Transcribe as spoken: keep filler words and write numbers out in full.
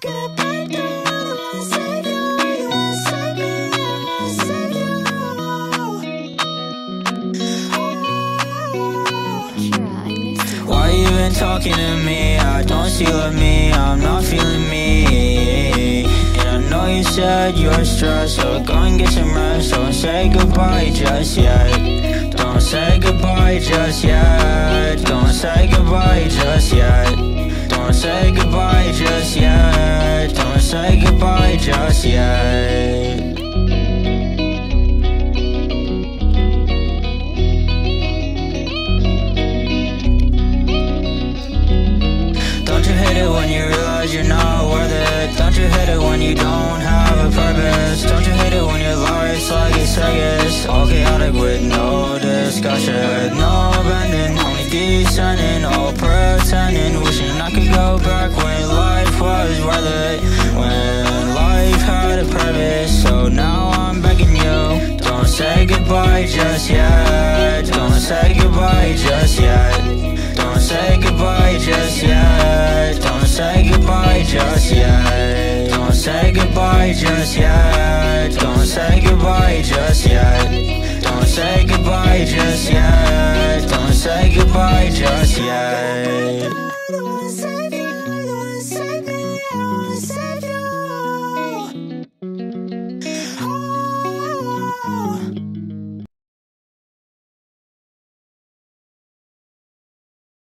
Why you even talking to me? I don't see like me, I'm not feeling me. And I know you said you're stressed, so go and get some rest. Don't say goodbye just yet. Don't say goodbye just yet. Don't say goodbye just yet. Don't say goodbye just yet. Don't say goodbye just yet. Don't you hate it when you realize you're not worth it? Don't you hate it when you don't have a purpose? Don't you hate it when your life's like a circus? All chaotic with no discussion, with no bending, only descending, all pretending. Wishing I could go back when life was worth it, when life had a purpose. So now I'm begging you, don't say goodbye just yet. Don't say goodbye just yet. Don't say goodbye just yet. Don't say goodbye just yet. Don't say goodbye just yet. Don't say goodbye just yet. Don't say goodbye just yet. Don't say goodbye just yet.